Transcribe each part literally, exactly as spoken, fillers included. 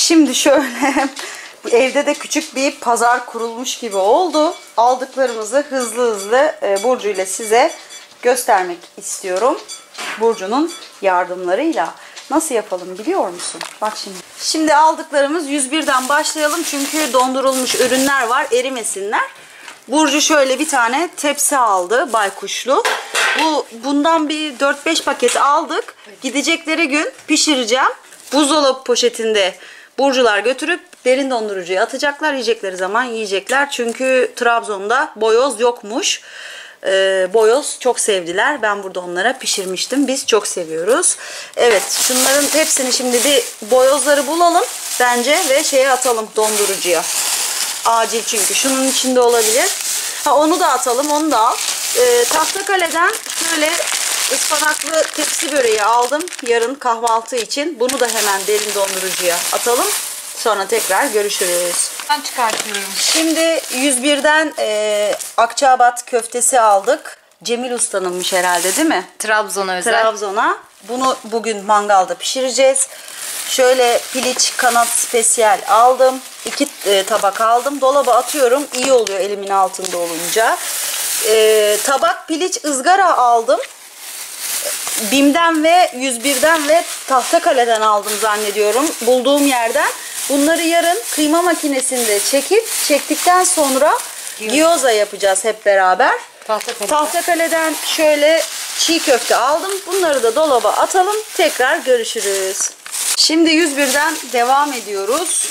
Şimdi şöyle evde de küçük bir pazar kurulmuş gibi oldu. Aldıklarımızı hızlı hızlı e, Burcu ile size göstermek istiyorum. Burcu'nun yardımlarıyla. Nasıl yapalım biliyor musun? Bak şimdi. Şimdi aldıklarımız yüz birden başlayalım. Çünkü dondurulmuş ürünler var. Erimesinler. Burcu şöyle bir tane tepsi aldı. Baykuşlu. Bu, bundan bir dört beş paket aldık. Gidecekleri gün pişireceğim. Buzdolabı poşetinde Burcular götürüp derin dondurucuya atacaklar. Yiyecekleri zaman yiyecekler. Çünkü Trabzon'da boyoz yokmuş. Ee, boyoz çok sevdiler. Ben burada onlara pişirmiştim. Biz çok seviyoruz. Evet, şunların hepsini şimdi bir boyozları bulalım bence ve şeye atalım, dondurucuya. Acil çünkü. Şunun içinde olabilir. Ha, onu da atalım, onu da al. Ee, Tahtakale'den şöyle ıspanaklı tepsi böreği aldım yarın kahvaltı için. Bunu da hemen derin dondurucuya atalım. Sonra tekrar görüşürüz. Ben çıkartıyorum. Şimdi yüz birden e, Akçaabat köftesi aldık. Cemil Usta'nınmış herhalde değil mi? Trabzon'a özel. Trabzon'a. Bunu bugün mangalda pişireceğiz. Şöyle piliç kanat spesiyal aldım. İki e, tabak aldım. Dolaba atıyorum. İyi oluyor elimin altında olunca. E, tabak piliç ızgara aldım. Bim'den ve yüz birden ve Tahtakale'den aldım zannediyorum. Bulduğum yerden. Bunları yarın kıyma makinesinde çekip çektikten sonra gyoza yapacağız hep beraber. Tahtakale. Tahtakale'den şöyle çiğ köfte aldım. Bunları da dolaba atalım. Tekrar görüşürüz. Şimdi yüz birden devam ediyoruz.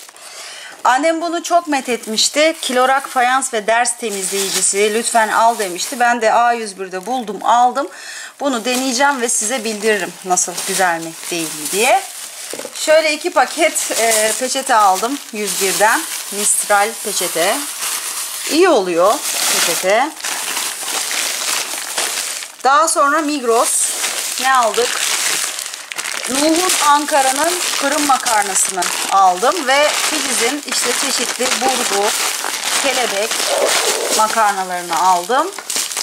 Annem bunu çok methetmişti. Kilorak fayans ve ders temizleyicisi lütfen al demişti. Ben de A yüz birde buldum, aldım. Bunu deneyeceğim ve size bildiririm nasıl, güzel mi değil mi diye. Şöyle iki paket e, peçete aldım yüz birden. Mistral peçete. İyi oluyor peçete. Daha sonra Migros. Ne aldık? Nuh'un Ankara'nın fırın makarnasını aldım ve Filiz'in işte çeşitli burgu, kelebek makarnalarını aldım.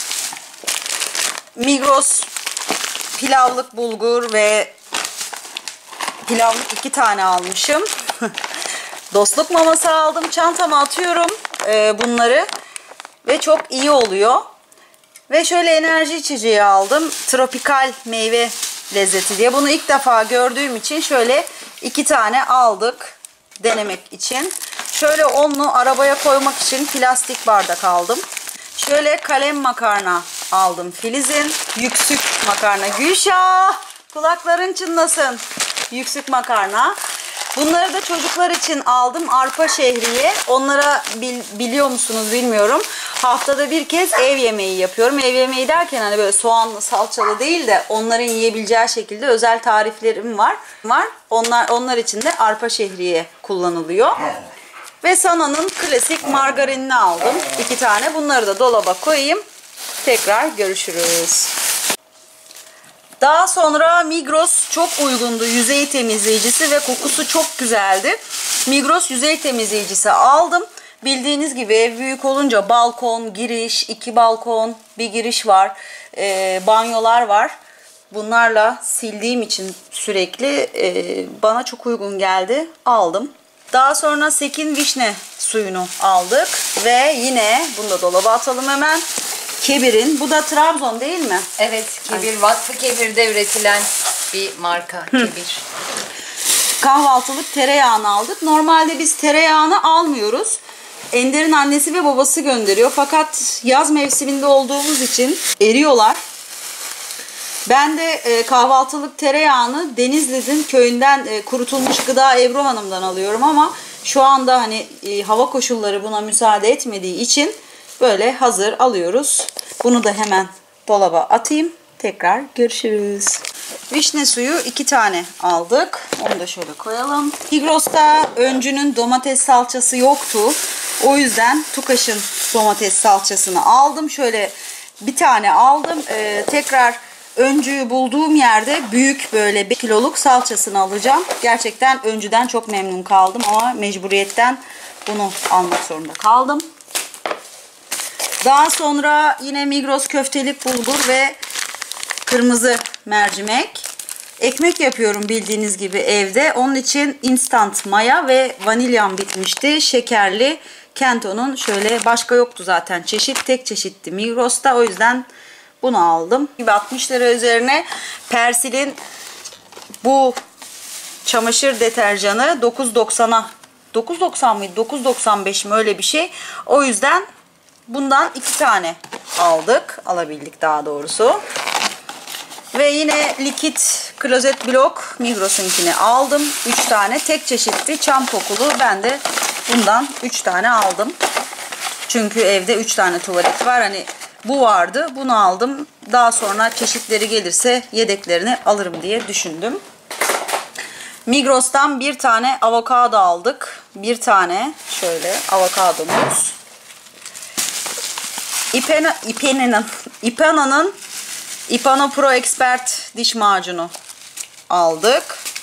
Migros pilavlık bulgur ve pilavlık iki tane almışım. Dostluk maması aldım. Çantama atıyorum e, bunları ve çok iyi oluyor. Ve şöyle enerji içeceği aldım. Tropikal meyve lezzeti diye. Bunu ilk defa gördüğüm için şöyle iki tane aldık denemek için. Şöyle onlu arabaya koymak için plastik bardak aldım. Şöyle kalem makarna aldım Filiz'in. Yüksük makarna. Gülşah! Kulakların çınlasın. Yüksük makarna. Bunları da çocuklar için aldım. Arpa şehriye. Onlara bil, biliyor musunuz bilmiyorum. Haftada bir kez ev yemeği yapıyorum. Ev yemeği derken hani böyle soğanlı, salçalı değil de onların yiyebileceği şekilde özel tariflerim var. Var. Onlar onlar için de arpa şehriye kullanılıyor. Ve Sana'nın klasik margarinini aldım. iki tane. Bunları da dolaba koyayım. Tekrar görüşürüz. Daha sonra Migros çok uygundu. Yüzey temizleyicisi ve kokusu çok güzeldi. Migros yüzey temizleyicisi aldım. Bildiğiniz gibi ev büyük olunca balkon, giriş, iki balkon, bir giriş var. E, banyolar var. Bunlarla sildiğim için sürekli e, bana çok uygun geldi. Aldım. Daha sonra Sekin vişne suyunu aldık. Ve yine bunu da dolaba atalım hemen. Kebir'in. Bu da Trabzon değil mi? Evet, Kebir. Ay. Vakfı Kebir'de üretilen bir marka. Hı. Kebir. Kahvaltılık tereyağını aldık. Normalde biz tereyağını almıyoruz. Ender'in annesi ve babası gönderiyor. Fakat yaz mevsiminde olduğumuz için eriyorlar. Ben de e, kahvaltılık tereyağını Denizli'nin köyünden e, kurutulmuş gıda Ebru Hanım'dan alıyorum ama şu anda hani e, hava koşulları buna müsaade etmediği için böyle hazır alıyoruz. Bunu da hemen dolaba atayım. Tekrar görüşürüz. Vişne suyu iki tane aldık. Onu da şöyle koyalım. Migros'ta Öncü'nün domates salçası yoktu. O yüzden Tukaş'ın domates salçasını aldım. Şöyle bir tane aldım. Ee, tekrar Öncü'yü bulduğum yerde büyük böyle bir kiloluk salçasını alacağım. Gerçekten Öncü'den çok memnun kaldım ama mecburiyetten bunu almak zorunda kaldım. Daha sonra yine Migros köftelik bulgur ve kırmızı mercimek. ekmek yapıyorum bildiğiniz gibi evde. Onun için instant maya ve vanilyam bitmişti. Şekerli Kento'nun, şöyle başka yoktu zaten çeşit. Tek çeşitti Migros'ta. O yüzden bunu aldım. altmış lira üzerine Persil'in bu çamaşır deterjanı dokuz doksana dokuz doksan mıydı? dokuz doksan beş mi? Öyle bir şey. O yüzden bundan iki tane aldık. Alabildik daha doğrusu. Ve yine likit klozet blok Migros'unkini aldım. üç tane. Tek çeşitli çam kokulu. Ben de bundan üç tane aldım. Çünkü evde üç tane tuvalet var. Hani bu vardı. Bunu aldım. Daha sonra çeşitleri gelirse yedeklerini alırım diye düşündüm. Migros'tan bir tane avokado aldık. Bir tane şöyle avokadomuz. Ipena, Ipena'nın Ipena'nın Ipano Pro Expert diş macunu aldık.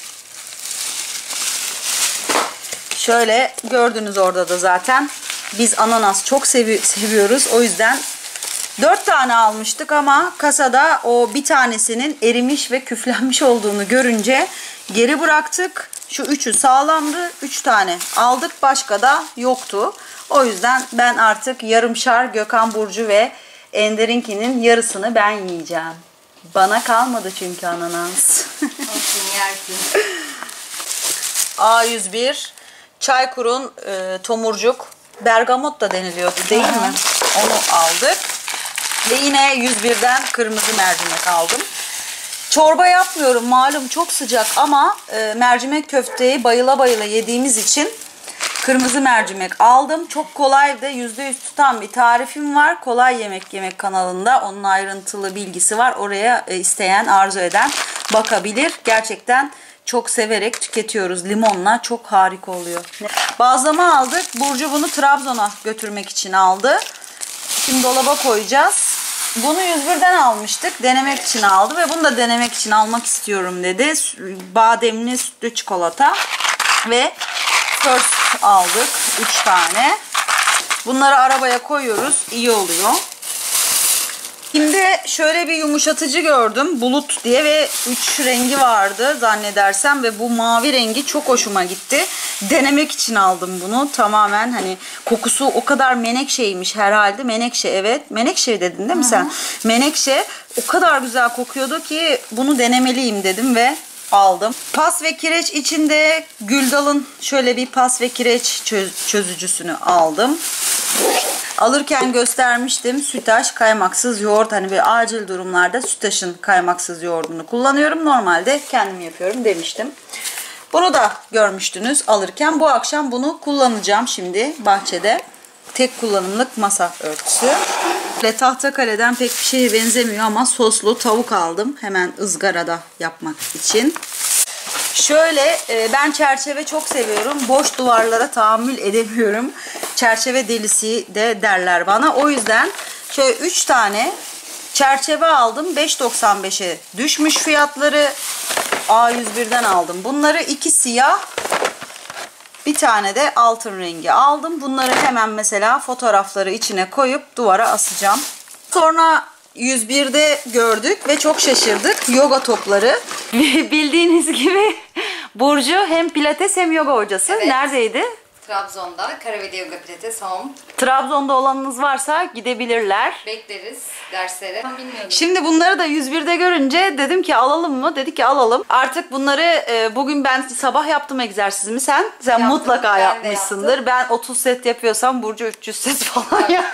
Şöyle gördünüz orada da zaten. Biz ananas çok sevi seviyoruz. O yüzden dört tane almıştık ama kasada o bir tanesinin erimiş ve küflenmiş olduğunu görünce geri bıraktık. Şu üçü sağlamdı. üç tane aldık. Başka da yoktu. O yüzden ben artık yarımşar Gökhan Burcu ve Ender'inkinin yarısını ben yiyeceğim. Bana kalmadı çünkü ananas. Olsun, yersin. A yüz bir Çaykur'un e, tomurcuk bergamot da deniliyordu değil Aha. mi? Onu aldık. Ve yine yüz birden kırmızı mercimek aldım. Çorba yapmıyorum malum, çok sıcak ama e, mercimek köfteyi bayıla bayıla yediğimiz için kırmızı mercimek aldım. Çok kolay ve yüzde yüz tutan bir tarifim var. Kolay Yemek Yemek kanalında. Onun ayrıntılı bilgisi var. Oraya e, isteyen, arzu eden bakabilir. Gerçekten çok severek tüketiyoruz. Limonla çok harika oluyor. Bazlama aldık. Burcu bunu Trabzon'a götürmek için aldı. Şimdi dolaba koyacağız. Bunu yüz birden almıştık. Denemek için aldı ve bunu da denemek için almak istiyorum dedi. Bademli sütlü çikolata ve First aldık. üç tane. Bunları arabaya koyuyoruz. İyi oluyor. Şimdi şöyle bir yumuşatıcı gördüm. Bulut diye ve üç rengi vardı zannedersem ve bu mavi rengi çok hoşuma gitti. Denemek için aldım bunu. Tamamen hani kokusu o kadar menekşeymiş herhalde. Menekşe, evet. Menekşe dedin değil mi Hı-hı. sen? Menekşe o kadar güzel kokuyordu ki bunu denemeliyim dedim ve aldım. Pas ve kireç içinde Güldal'ın şöyle bir pas ve kireç çöz çözücüsünü aldım. Alırken göstermiştim. Sütaş kaymaksız yoğurt. Hani böyle acil durumlarda Sütaş'ın kaymaksız yoğurdunu kullanıyorum. Normalde kendim yapıyorum demiştim. Bunu da görmüştünüz alırken. Bu akşam bunu kullanacağım şimdi bahçede. Tek kullanımlık masa örtüsü. Ve Tahtakale'den pek bir şeye benzemiyor ama soslu tavuk aldım. Hemen ızgarada yapmak için. Şöyle ben çerçeve çok seviyorum. Boş duvarlara tahammül edemiyorum. Çerçeve delisi de derler bana. O yüzden şöyle üç tane çerçeve aldım. beş doksan beşe düşmüş fiyatları. A yüz birden aldım. Bunları iki siyah, bir tane de altın rengi aldım. Bunları hemen mesela fotoğrafları içine koyup duvara asacağım. Sonra yüz birde gördük ve çok şaşırdık. Yoga topları. Bildiğiniz gibi Burcu hem pilates hem yoga hocası. Evet. Neredeydi? Trabzon'da Karaveli Yoga Pilates Home. Trabzon'da olanınız varsa gidebilirler. Bekleriz derslere. Bilmiyordum. Şimdi bunları da yüz birde görünce dedim ki alalım mı? Dedi ki alalım. Artık bunları e, bugün ben sabah yaptım egzersizimi. Sen sen yaptım, mutlaka ben yapmışsındır. Ben otuz set yapıyorsam Burcu üç yüz set falan ya.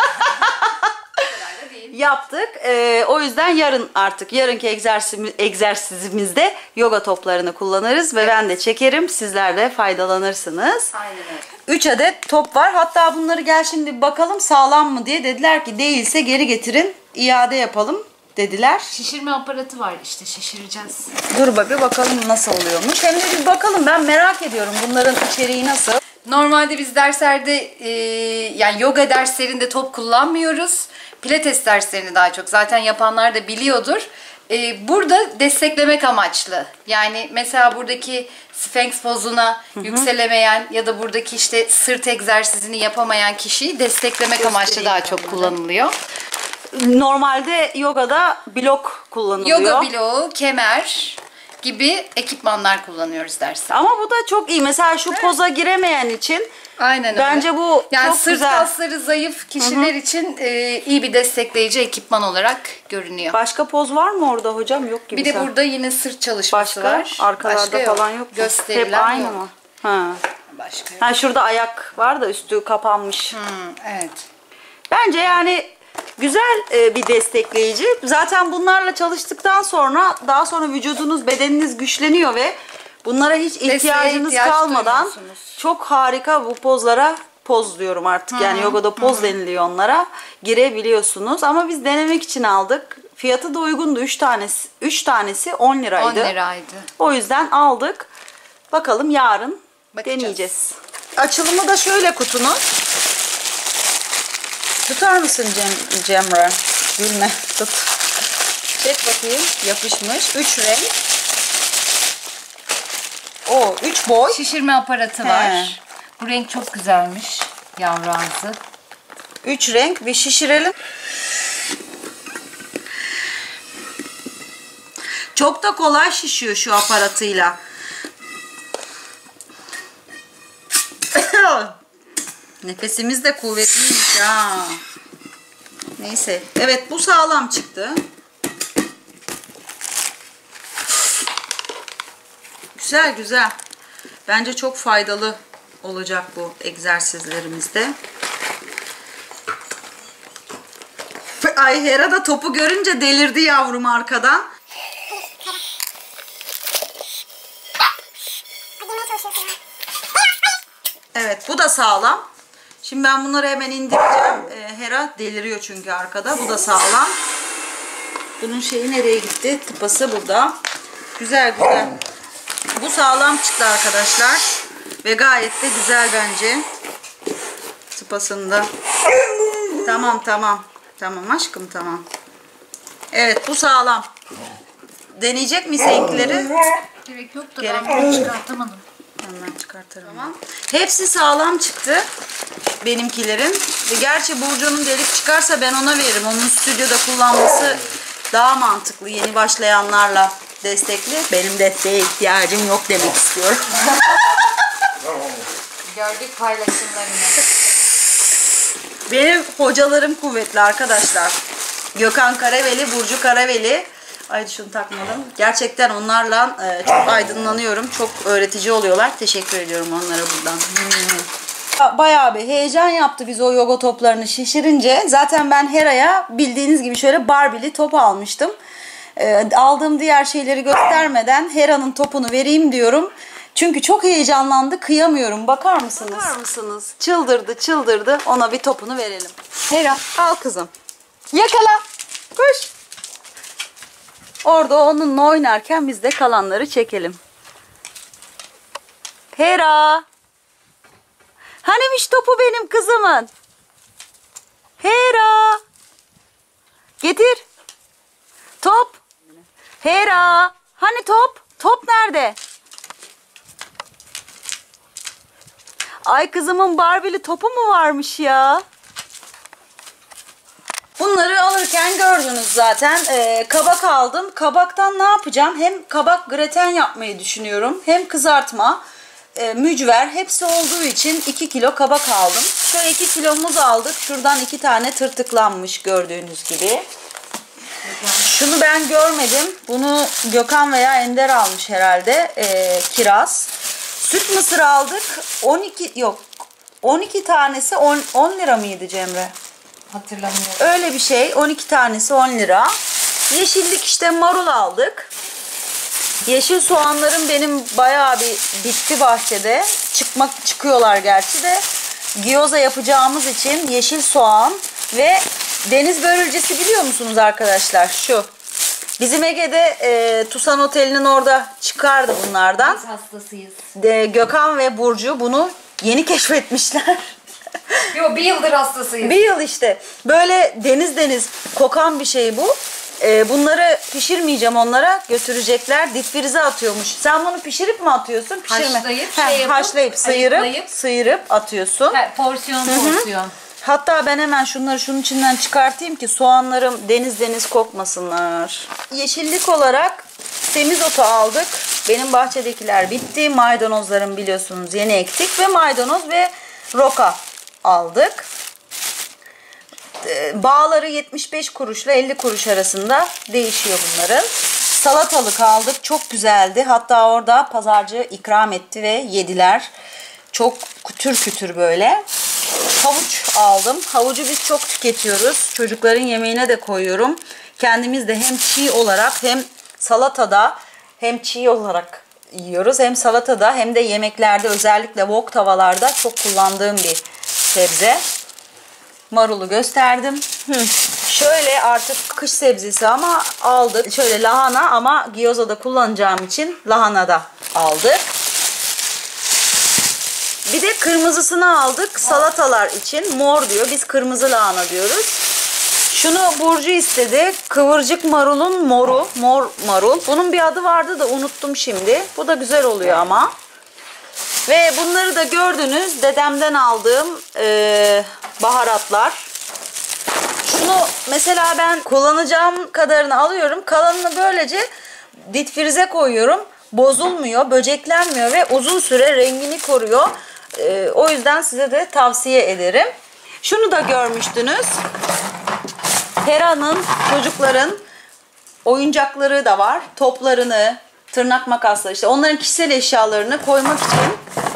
Yaptık. Ee, o yüzden yarın artık yarınki egzersizimiz, egzersizimizde yoga toplarını kullanırız ve evet. ben de çekerim. Sizler de faydalanırsınız. Aynen öyle. üç adet top var. Hatta bunları gel şimdi bakalım sağlam mı diye dediler ki değilse geri getirin. İade yapalım dediler. Şişirme aparatı var işte, şişireceğiz. Dur bir bakalım nasıl oluyormuş. Hem de bir bakalım, ben merak ediyorum bunların içeriği nasıl. Normalde biz derslerde e, yani yoga derslerinde top kullanmıyoruz. Pilates derslerini daha çok zaten yapanlar da biliyordur. Ee, burada desteklemek amaçlı. Yani mesela buradaki Sphinx pozuna hı hı. yükselemeyen ya da buradaki işte sırt egzersizini yapamayan kişiyi desteklemek amaçlı daha çok kullanılıyor. Normalde yogada blok kullanılıyor. Yoga bloğu, kemer, gibi ekipmanlar kullanıyoruz derste. Ama bu da çok iyi. Mesela şu poza giremeyen için Aynen öyle. bence bu yani çok sırt güzel. kasları zayıf kişiler için e, iyi bir destekleyici ekipman olarak görünüyor. Başka poz var mı orada hocam? Yok gibi. Bir de sen. burada yine sırt çalışması Başka var. arkalarda Başka yok. falan yok. mu? Gösterilen Hep aynı yok. mı? Ha. Başka yok. Ha şurada ayak var da üstü kapanmış. Hmm, evet. Bence yani güzel e, bir destekleyici. Zaten bunlarla çalıştıktan sonra daha sonra vücudunuz, bedeniniz güçleniyor ve bunlara hiç ihtiyacınız ihtiyaç kalmadan duymuyorsunuz. çok harika bu pozlara, poz diyorum artık yani yogada poz deniliyor onlara, girebiliyorsunuz. Ama biz denemek için aldık. Fiyatı da uygundu. üç tanesi üç tanesi on liraydı. on liraydı. O yüzden aldık. Bakalım yarın Bakacağız. deneyeceğiz. Açılımı da şöyle kutunun. Tutar mısın Cem, Cemre? Gülme. Tut. Çek bakayım. Yapışmış. Üç renk. O üç boy. Şişirme aparatı He. var. Bu renk çok güzelmiş. Yavru ağzı. Üç renk. Bir şişirelim. Çok da kolay şişiyor şu aparatıyla. Nefesimiz de kuvvetliymiş ha. Neyse. Evet bu sağlam çıktı. Güzel güzel. Bence çok faydalı olacak bu egzersizlerimizde. Ay Hera da topu görünce delirdi yavrum arkadan. Evet bu da sağlam. Şimdi ben bunları hemen indireceğim. Ee, Hera deliriyor çünkü arkada. Bu da sağlam. Bunun şeyi nereye gitti? Tıpası burada. Güzel güzel. Bu sağlam çıktı arkadaşlar. Ve gayet de güzel bence. Tıpasında. Tamam tamam. Tamam aşkım tamam. Evet bu sağlam. Deneyecek miyiz seninkileri? Gerek yok da Gerek ben bunu çıkartamadım. Hemen çıkartırım. Tamam. Hepsi sağlam çıktı. Benimkilerin. Ve gerçi Burcu'nun delik çıkarsa ben ona veririm. Onun stüdyoda kullanması daha mantıklı. Yeni başlayanlarla destekli. Benim desteğe ihtiyacım yok demek istiyorum. Gördük paylaşımlarını. Benim hocalarım kuvvetli arkadaşlar. Gökhan Karaveli, Burcu Karaveli. Ay şunu takmadım. Gerçekten onlarla e, çok aydınlanıyorum. Çok öğretici oluyorlar. Teşekkür ediyorum onlara buradan. Hmm. Bayağı bir heyecan yaptı biz o yoga toplarını şişirince. Zaten ben Hera'ya bildiğiniz gibi şöyle Barbie'li top almıştım. E, aldığım diğer şeyleri göstermeden Hera'nın topunu vereyim diyorum. Çünkü çok heyecanlandı, kıyamıyorum. Bakar mısınız? Bakar mısınız? Çıldırdı, çıldırdı. Ona bir topunu verelim. Hera, al kızım. Yakala. Koş. Orada onunla oynarken biz de kalanları çekelim. Hera. Hanimiş topu benim kızımın? Hera. Getir. Top. Hera. Hani top? Top nerede? Ay kızımın Barbie'li topu mu varmış ya? Bunları alırken gördünüz zaten. Ee, kabak aldım. Kabaktan ne yapacağım? Hem kabak graten yapmayı düşünüyorum. Hem kızartma, e, mücver hepsi olduğu için iki kilo kabak aldım. Şöyle iki kilomuz aldık. Şuradan iki tane tırtıklanmış gördüğünüz gibi. Şunu ben görmedim. Bunu Gökhan veya Ender almış herhalde. Ee, kiraz. Süt mısır aldık. on iki yok. on iki tanesi on lira mıydı Cemre? Hatırlamıyorum. Öyle bir şey. on iki tanesi on lira. Yeşillik işte marul aldık. Yeşil soğanlarım benim bayağı bir bitti bahçede. Çıkmak çıkıyorlar gerçi de. Gyoza yapacağımız için yeşil soğan ve deniz börülcesi biliyor musunuz arkadaşlar? Şu. Bizim Ege'de e, Tusan Oteli'nin orada çıkardı bunlardan. Biz hastasıyız. De, Gökhan ve Burcu bunu yeni keşfetmişler. Yo bir yıldır hastasıyız. Bir yıl işte. Böyle deniz deniz kokan bir şey bu. Ee, bunları pişirmeyeceğim onlara. Götürecekler. Difrize atıyormuş. Sen bunu pişirip mi atıyorsun? Pişirme. Haşlayıp, He, şey yapıp, haşlayıp, sıyırıp, ayıklayıp. sıyırıp atıyorsun. He, porsiyon porsiyon. Hatta ben hemen şunları şunun içinden çıkartayım ki soğanlarım deniz deniz kokmasınlar. Yeşillik olarak semizotu aldık. Benim bahçedekiler bitti. Maydanozlarım biliyorsunuz yeni ektik ve maydanoz ve roka aldık. Bağları yetmiş beş kuruşla elli kuruş arasında değişiyor bunların. Salatalık aldık. Çok güzeldi. Hatta orada pazarcı ikram etti ve yediler. Çok kütür kütür böyle. Havuç aldım. Havucu biz çok tüketiyoruz. Çocukların yemeğine de koyuyorum. Kendimiz de hem çiğ olarak hem salatada hem çiğ olarak yiyoruz. Hem salatada hem de yemeklerde, özellikle wok tavalarda çok kullandığım bir sebze. Marulu gösterdim. Hı. Şöyle artık kış sebzesi ama aldık. Şöyle lahana ama gyoza'da kullanacağım için lahana da aldık. Bir de kırmızısını aldık salatalar için. Mor diyor. Biz kırmızı lahana diyoruz. Şunu Burcu istedi. Kıvırcık marulun moru. Mor marul. Bunun bir adı vardı da unuttum şimdi. Bu da güzel oluyor ama. Ve bunları da gördünüz. Dedemden aldığım e, baharatlar. Şunu mesela ben kullanacağım kadarını alıyorum. Kalanını böylece difrize koyuyorum. Bozulmuyor, böceklenmiyor ve uzun süre rengini koruyor. Ee, o yüzden size de tavsiye ederim. Şunu da görmüştünüz. Hera'nın, çocukların oyuncakları da var. Toplarını, tırnak makasları, işte onların kişisel eşyalarını koymak için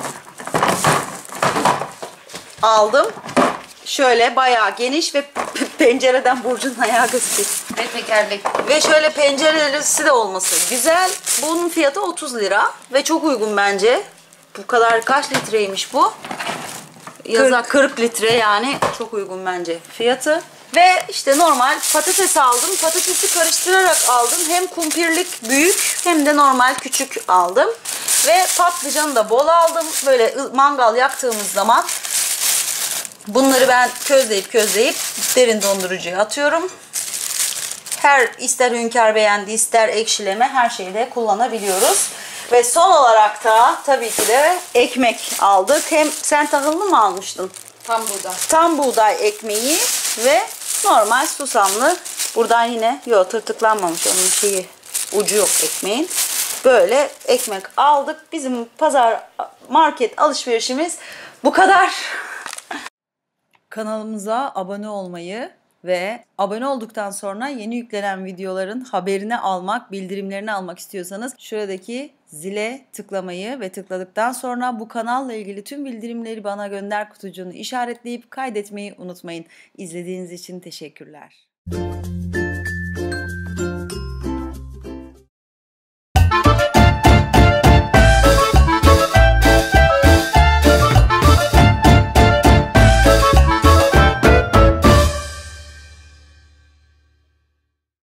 aldım. Şöyle bayağı geniş ve pencereden Burcu'nun ayağı gözüküyor. Ve tekerlek. Ve şöyle penceresi de olması güzel. Bunun fiyatı otuz lira ve çok uygun bence. Bu kadar kaç litreymiş bu? Yazar kırk litre, yani çok uygun bence fiyatı. Ve işte normal patates aldım. Patatesi karıştırarak aldım. Hem kumpirlik büyük hem de normal küçük aldım. Ve patlıcanı da bol aldım. Böyle mangal yaktığımız zaman bunları ben közleyip közleyip derin dondurucuya atıyorum. Her ister Hünkar beğendi, ister ekşileme, her şeyde kullanabiliyoruz. Ve son olarak da tabii ki de ekmek aldık. Hem sen tahıllı mı almıştın? Tam buğday. Tam buğday ekmeği ve normal susamlı. Buradan yine yok, tırtıklanmamış onun şeyi, ucu yok ekmeğin. Böyle ekmek aldık. Bizim pazar market alışverişimiz bu kadar. Kanalımıza abone olmayı ve abone olduktan sonra yeni yüklenen videoların haberini almak, bildirimlerini almak istiyorsanız şuradaki zile tıklamayı ve tıkladıktan sonra bu kanalla ilgili tüm bildirimleri bana gönder kutucuğunu işaretleyip kaydetmeyi unutmayın. İzlediğiniz için teşekkürler.